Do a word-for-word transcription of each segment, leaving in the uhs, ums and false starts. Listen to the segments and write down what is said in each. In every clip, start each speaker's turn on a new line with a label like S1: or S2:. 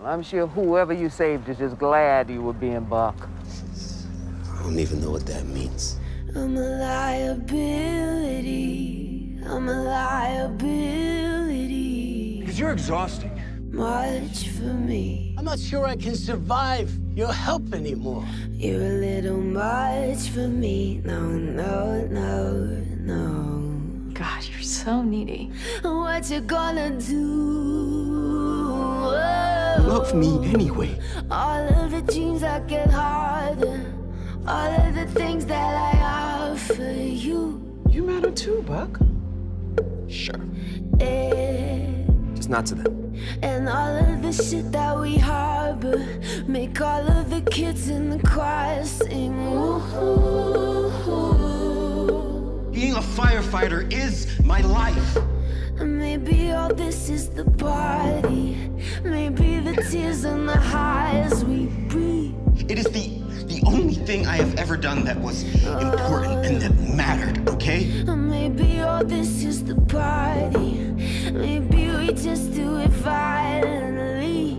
S1: I'm sure whoever you saved is just glad you were being Buck.
S2: I don't even know what that means.
S3: I'm a liability. I'm a liability.
S4: Because you're exhausting.
S3: Much for me.
S5: I'm not sure I can survive your help anymore.
S3: You're a little much for me. No, no, no, no.
S6: God, you're so needy.
S3: What you gonna do?
S2: Love me anyway.
S3: All of the dreams that get harder. All of the things that I offer you.
S4: You matter too, Buck.
S2: Sure.
S3: Yeah.
S2: Just not to them.
S3: And all of the shit that we harbor make all of the kids in the choir sing. Ooh, ooh, ooh.
S7: Being a firefighter is my life.
S3: Maybe all this is the party. Maybe the tears and the highs we breathe.
S7: It is the the only thing I have ever done that was important and that mattered, okay?
S3: Maybe all this is the party. Maybe we just do it violently.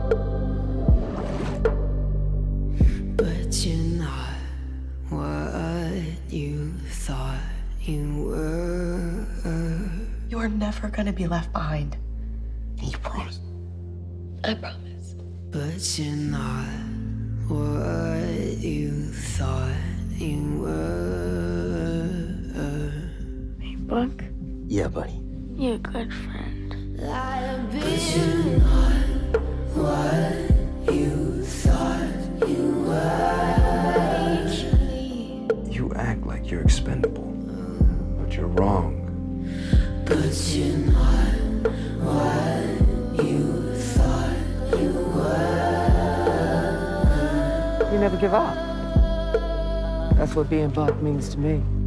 S3: But you're not what you thought you were.
S6: You're never gonna be left behind.
S2: You promise?
S6: I promise.
S3: But you're not what you thought you were.
S6: Hey, Buck.
S2: Yeah, buddy.
S6: You're a good friend.
S3: But you're not what you thought you were.
S4: You act like you're expendable, but you're wrong.
S3: But you're not what you thought you were.
S1: You never give up. That's what being Buck means to me.